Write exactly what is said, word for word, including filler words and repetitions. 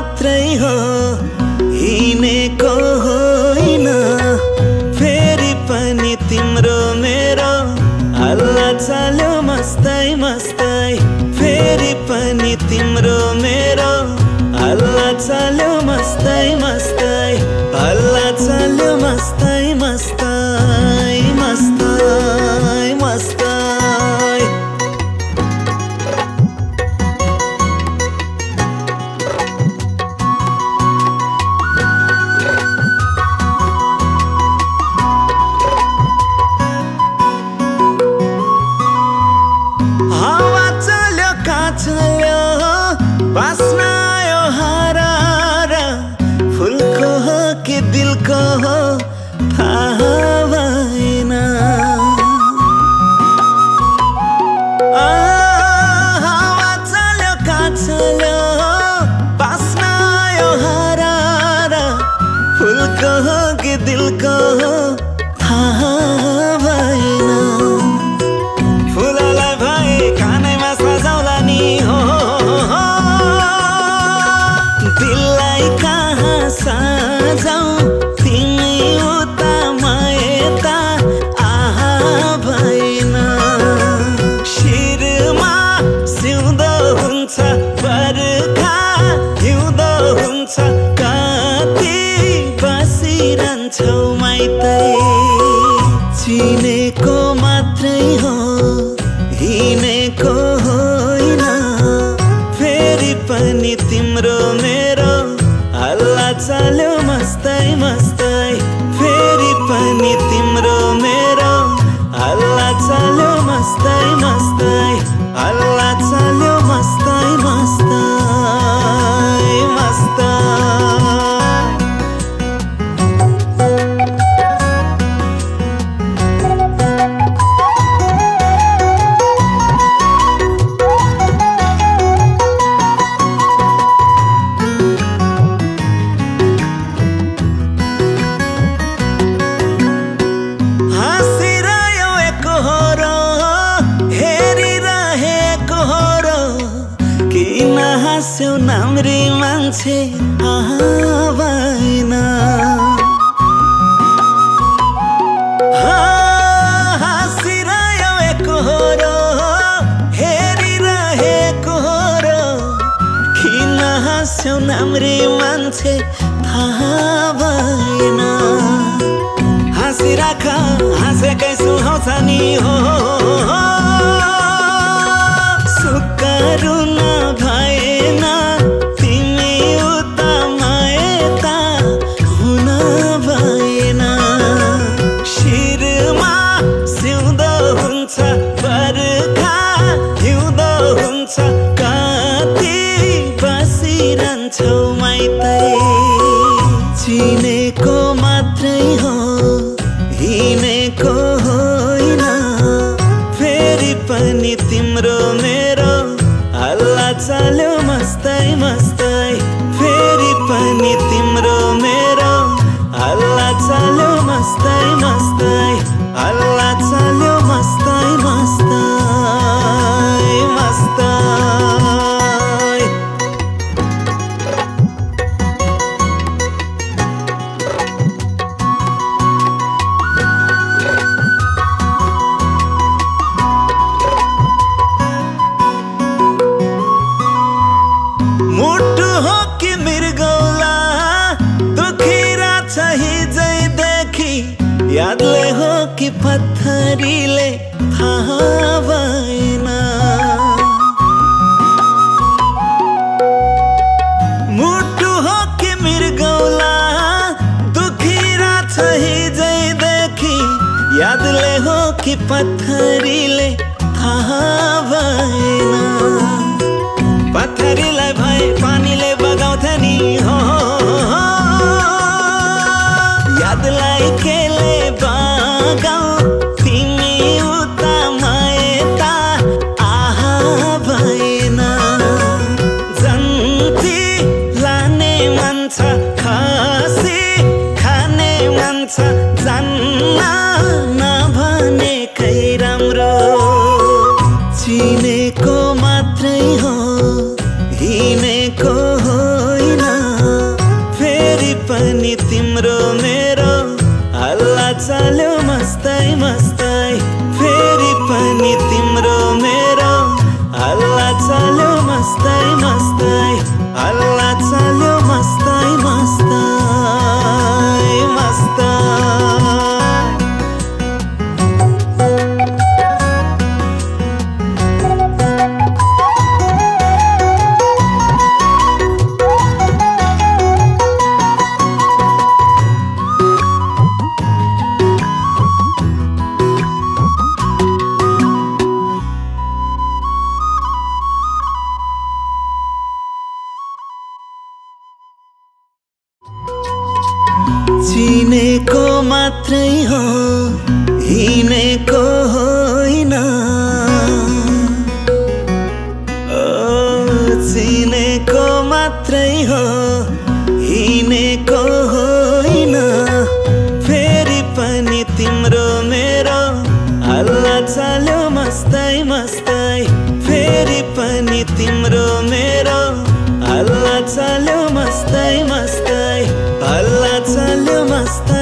मात्रै हो, हिँडेको होइन। फेरि पनि तिम्रो मेरो हल्ला चाल्यो मस्तै मस्तै। फेरि पनि तिम्रो मेरो हल्ला चाल्यो मस्तै मस्तै। हल्ला चाल्यो मस्तै मस्तै मस्तै मस्तै। हावा चल्यो कहाँ चल्यो बास्ना आयो हरार। फुलको हो कि दिलको हो थाहा भएन। हावा चल्यो कहाँ चल्यो बास्ना आयो हरार। फुलको हो कि दिलको हो थाहा भएन। फुललाई भए कानैमा सजाउला नि हो, दिललाई कहाँ सजाऊ तिमी उता म यता आहा भएन। शिरमा सिउँदो हुन्छ बर्खा हिउँदो हुन्छ। कति बसिरहन्छौ माइतै। चिनेको मात्रै हो, हिँडेको होइन। फेरि पनि तिम्रो मेरो हल्ला चाल्यो मस्तै मस्तै। फेरि पनि तिम्रो मेरो हल्ला चाल्यो मस्तै मस्तै। हल्ला चाल्यो मस्तै मस्तै मस्तै। हाँस्यौ नाम्री मान्छे आहा भएन। हाँसिरह्यो एकहोरो हेरिरहेको हो। किन हाँस्यौ नाम्री मान्छे थाहा भएन। हाँसिराख हाँसेकै सुहाउँछ नि हो। सुख रुन भएन तिमी उता म यता हुन भएन। शिरमा सिउँदो हुन्छ बर्खा हिउँदो हुन्छ। कति बसिरहन्छौ माइतै। चिनेको मात्रै हो, हिँडेको होइन। फेरि पनि तिम्रो मेरो हल्ला चाल्यो मस्तै मस्तै। फेरि पनि तिम्रो मेरो हल्ला चाल्यो मस्तै मस्तै। हल्ला चाल्यो मस्तै मस्तै मस्तै। मुटु हो कि मृगौला दुखिरहेछ हिजैदेखि। यादले हो कि पत्थरीले थाहा भएन। मुटु हो कि मृगौला दुखिरहेछ हिजैदेखि। यादले हो कि पत्थरीले थाहा भएन। पत्थरीलाई भए पानीले बगाउँथे नि हो। यादलाई केले बगाऊ तिमी उता म यता आहा भएन। जन्ती लाने मन छ खसी खाने मन छ। जान्न नभनेकै राम्रो। चिनेको मात्रै हो, हिँडेको होइन। चिनेको मात्रै हो हिँडेको होइन ओ चिनेको मात्रै हो हिँडेको होइन फेरि पनि तिम्रो मेरो हल्ला चाल्यो मस्तै मस्तै फेरि पनि तिम्रो मेरो हल्ला चाल्यो मस्तै मस्तै हल्ला चाल्यो मस्तै